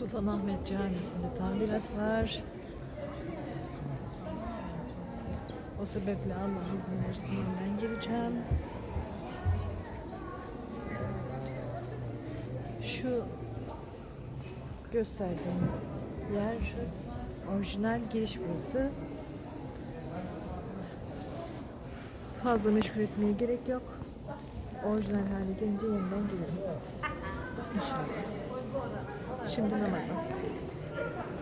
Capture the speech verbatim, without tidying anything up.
Sultanahmet Camisi'nde tamirat var. O sebeple Allah izin verirse yeniden gireceğim. Şu gösterdiğim yer orijinal giriş burası. Fazla meşgul etmeye gerek yok. Orijinal hale gelince yeniden gelirim. İnşallah. Şimdi namaza.